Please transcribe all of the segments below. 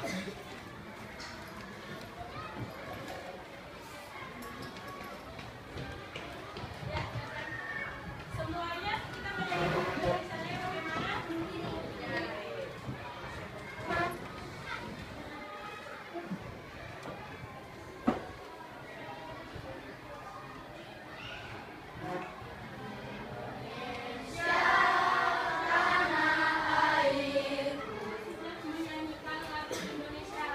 Menyanyikan lagu Indonesia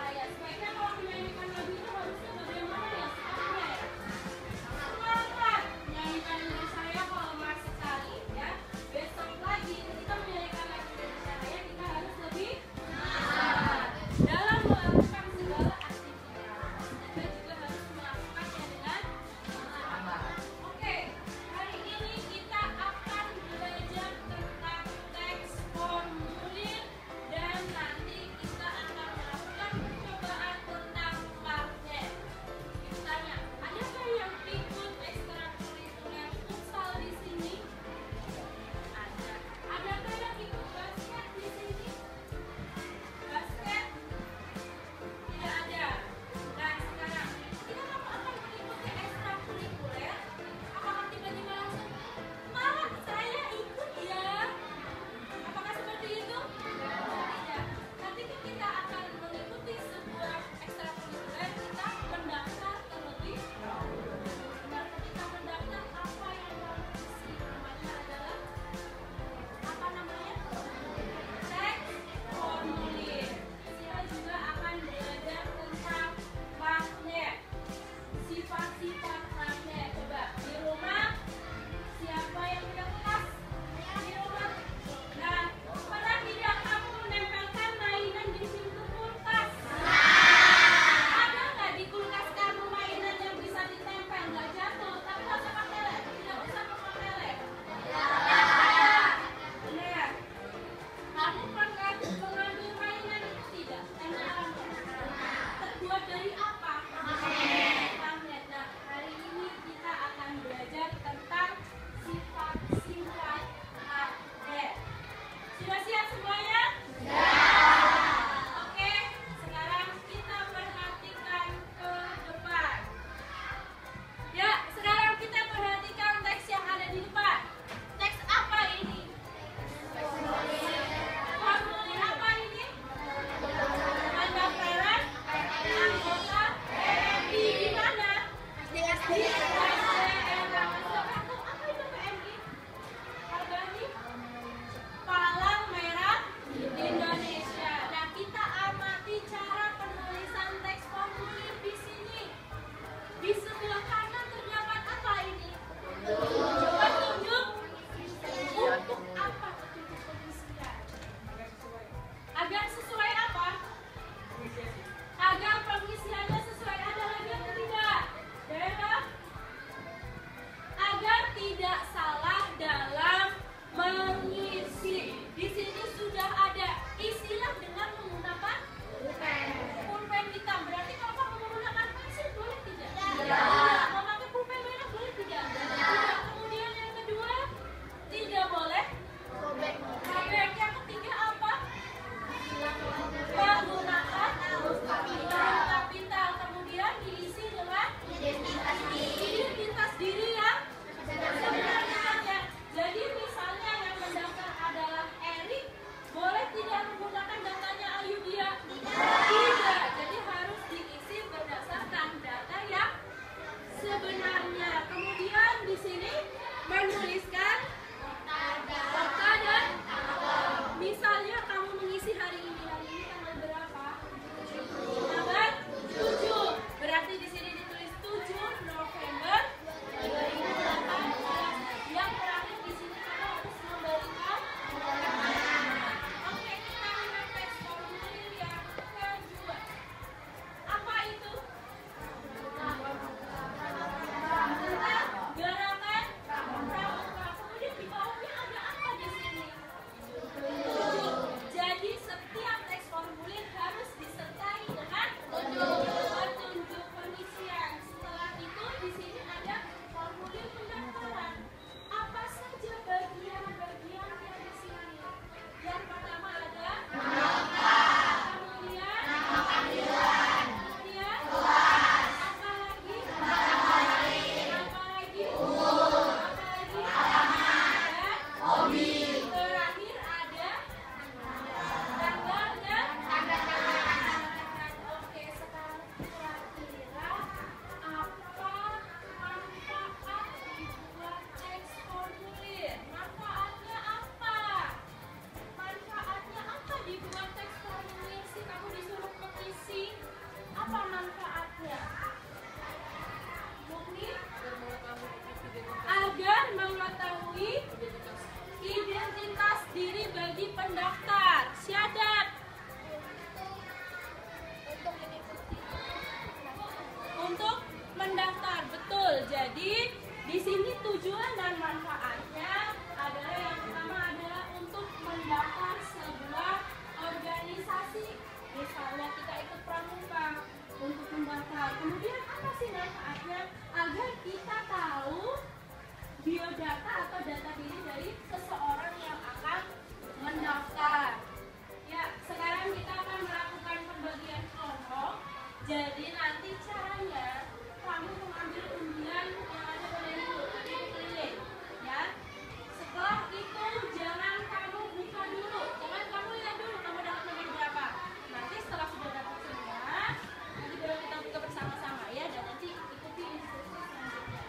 biodata atau data diri dari seseorang yang akan mendaftar. Ya, sekarang kita akan melakukan pembagian kelompok. Jadi nanti caranya kamu mengambil undian yang ada pada itu, nanti dikeliling, ya. Setelah itu jangan kamu buka dulu, jangan kamu lihat dulu kamu dapat nomor berapa. Nanti setelah sudah dapat semua, nanti baru kita buka bersama-sama ya, dan nanti ikuti instruksi selanjutnya.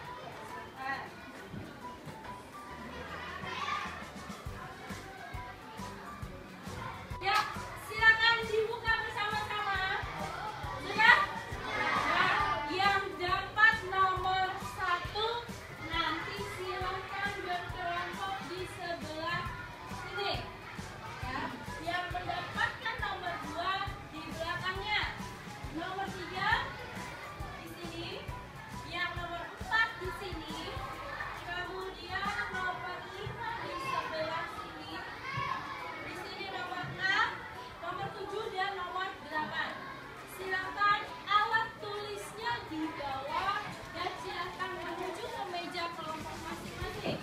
Ya, silakan dibuka bersama-sama. Sudah? Nah, yang dapat nomor 1 nanti silakan berkelompok di sebelah sini. Ya, yang mendapatkan nomor 2 di belakangnya. Nomor 3 di sini, yang nomor 4 di sini. Kemudian nomor 5 di sebelah sini. Di sini nomor 6, nomor 7 dan nomor 8. Silakan alat tulisnya di bawah dan silakan menuju ke meja kelompok masing-masing.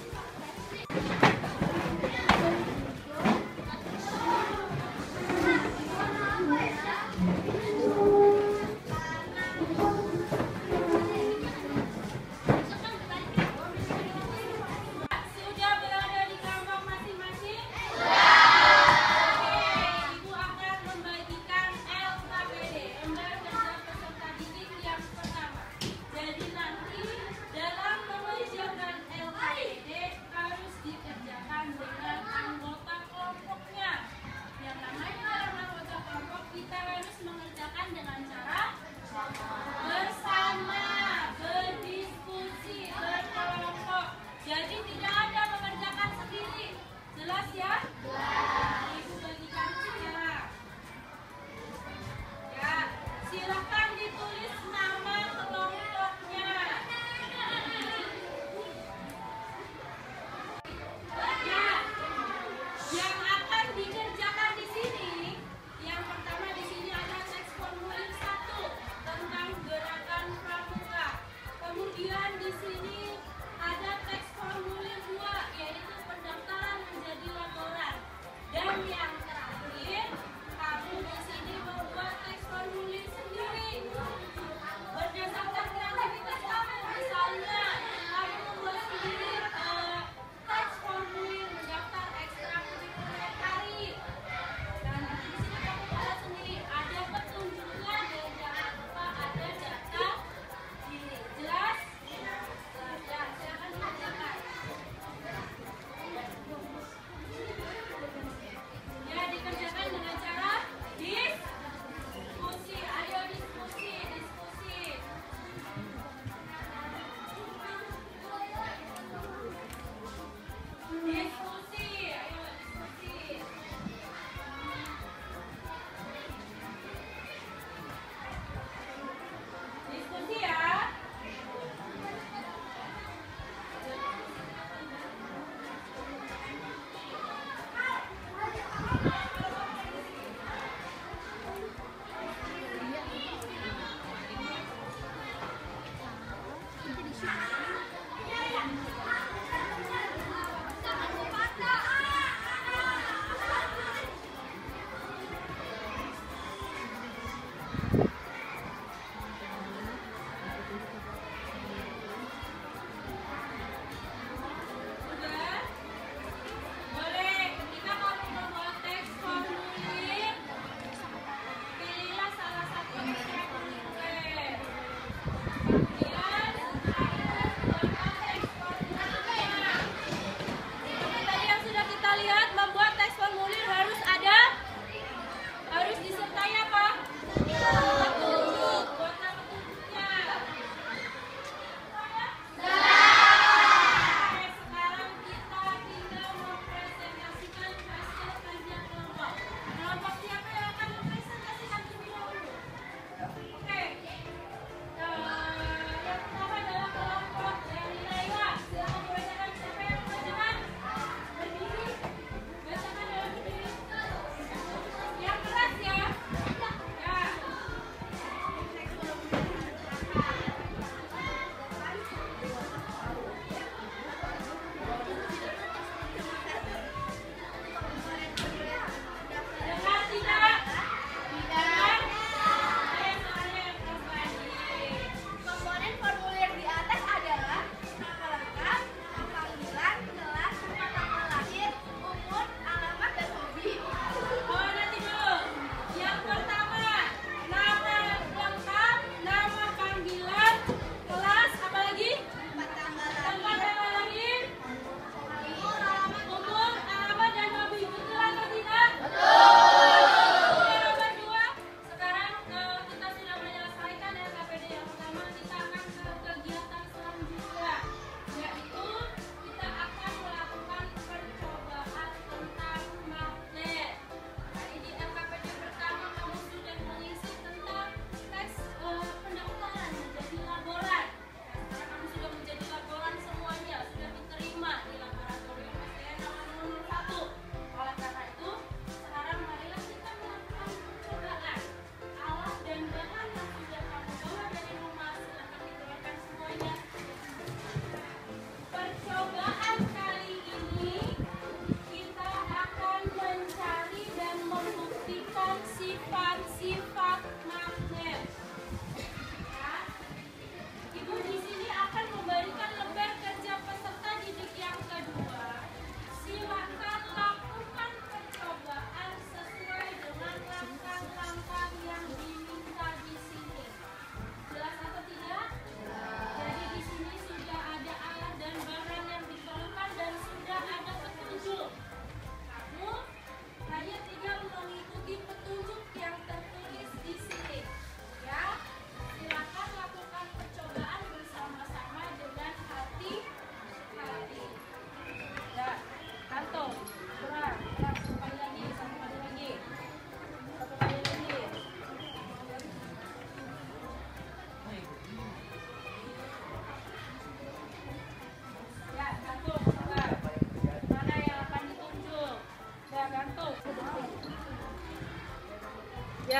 Sudah berada di kelompok masing-masing? Ibu akan membagikan LKPD, lembar kerja peserta didik yang pertama. Jadi nanti dalam mengerjakan LKPD harus dikerjakan dengan anggota kelompoknya. Yang namanya dalam anggota kelompok kita harus mengerjakan dengan cara bersama, berdiskusi, berkelompok. Jadi tidak ada mengerjakan sendiri. Jelas ya? Ibu bagikan sekarang. Ya, silakan ditulis nama kelompoknya. Ya, yang akan dikerjakan di sini, yang pertama di sini ada teks formulir 1 tentang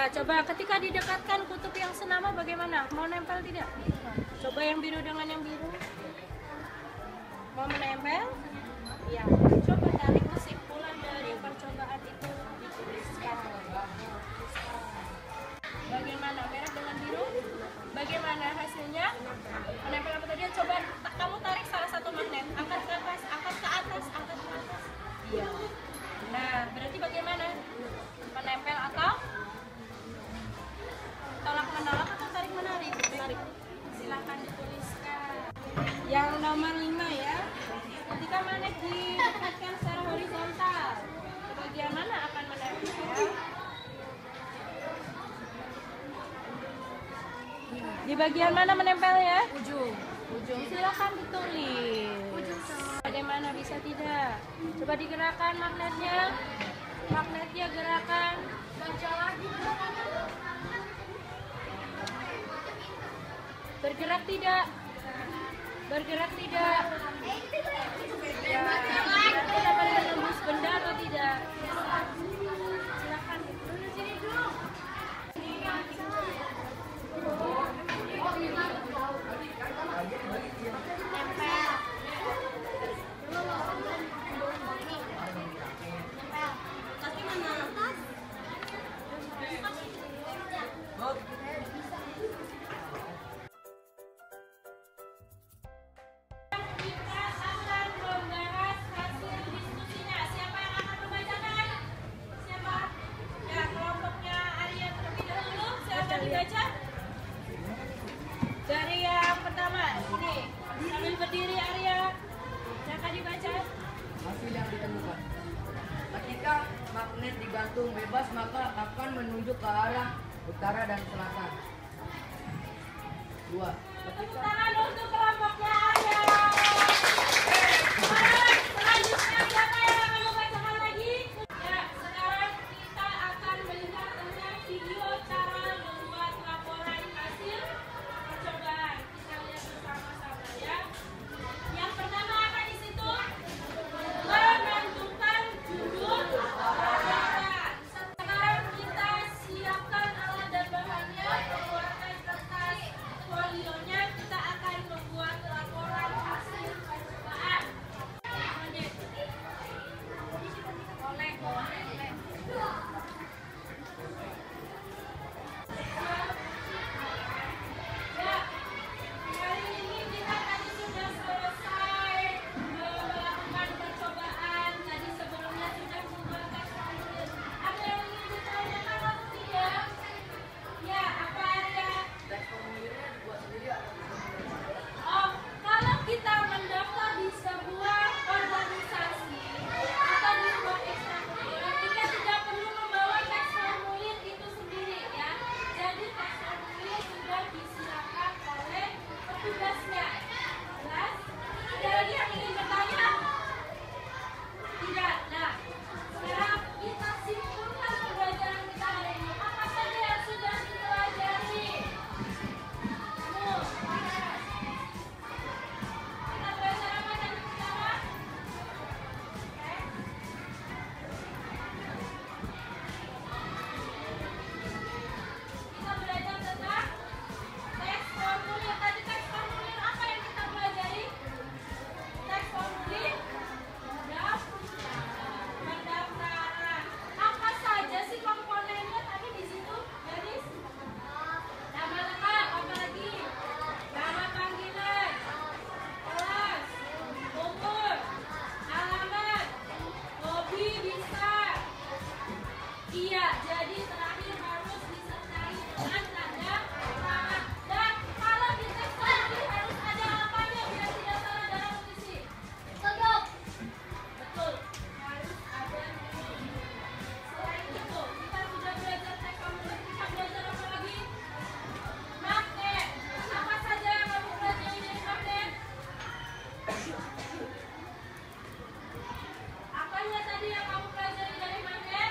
Ya, coba ketika didekatkan kutub yang senama bagaimana? Mau nempel tidak? Coba yang biru dengan yang biru. Mau menempel? Ya, coba tarik kesimpulan dari percobaan itu dituliskan. Bagaimana merah dengan biru? Bagaimana hasilnya? Menempel apa tadi? Coba kamu tarik salah satu magnet, angkat ke atas, angkat ke atas, angkat ke atas. Iya. Nah, berarti bagaimana? Menempel atau tolak menolak atau tarik menarik? Tarik. Silakan dituliskan. Yang nomor 5 ya. Ketika magnet didekatkan secara horizontal, bagian mana akan menempel? Di bagian mana menempelnya? Ujung. Ujung. Silakan ditulis. Ujung. Bagaimana bisa tidak? Coba digerakkan magnetnya. Magnetnya gerakan. Baca lagi. Bergerak tidak? Bergerak tidak? Ya, berarti dapat menembus benda atau tidak? Silakan. Dulu sini dulu. Dari yang pertama, ini sambil berdiri Arya, silakan dibaca. Hasil yang ditemukan. Ketika magnet digantung bebas maka akan menunjuk ke arah utara dan selatan. 2. Tepuk tangan untuk kelompoknya Arya. Selanjutnya siapa yang akan membacakan lagi? Ya, sekarang kita akan melihat tentang video cara membuat laporan hasil percobaan. Kita lihat bersama-sama ya. Yang pertama apa di situ? Menentukan judul laporan. Sekarang kita siapkan alat dan bahannya, keluarkan kertas folionya. Kita akan membuat laporan hasil percobaan. Ya, hari ini kita tadi sudah selesai melakukan percobaan. Tadi sebelumnya sudah membuat tes formulir. Ada yang ingin ditanyakan atau tidak? Ya, apa Arya? Tes formulirnya dibuat sendiri atau Oh, kalau kita mendaftar di sebuah organisasi atau di sebuah ekstrakurikuler, kita tidak perlu membawa teks formulir itu sendiri ya. Jadi teks formulir sudah disiapkan oleh petugasnya. Jelas? Ada lagi yang ingin bertanya? Tidak. Nah, sekarang kita simpulkan pembelajaran kita hari ini. Apa saja yang sudah dipelajari? Kita belajar apa tadi pertama? Kita belajar tentang teks formulir. Tadi teks formulir apa yang kita pelajari? Teks formulir pendaftaran. Apa saja sih komponennya tadi di situ? Garis? Nama lengkap, apa lagi? Nama panggilan, kelas, umur, alamat, hobi bisa. Iya, jadi terakhir harus disertai dengan tanda tangan. Dan kalau di teks formulir harus ada apanya biar tidak salah dalam mengisi? Betul. Betul. Harus ada ini. Selain itu, kita sudah belajar teks formulir. Kita belajar apa lagi? Magnet. Apa saja yang kamu pelajari dari magnet? Apanya tadi yang kamu pelajari dari magnet?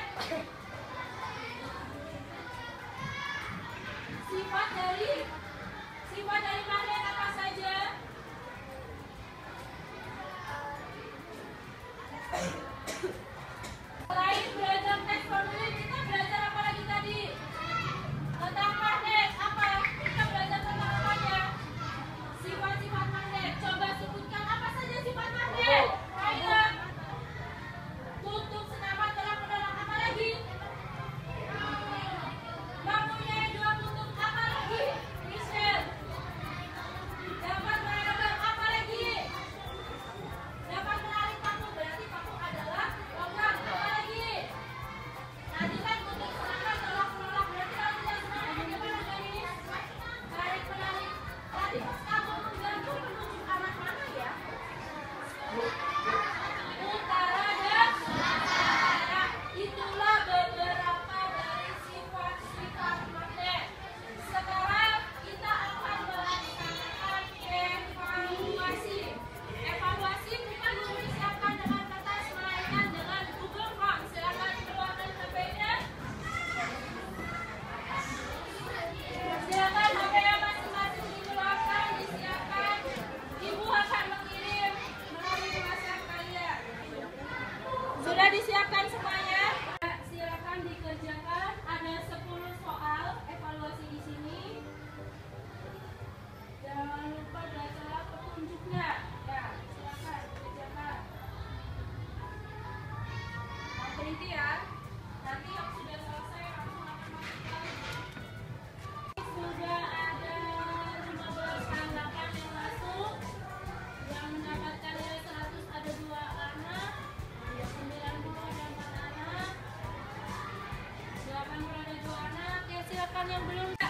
Sifat dari magnet apa saja? Selain belajar teks formulir, kita belajar apa lagi tadi? yang belum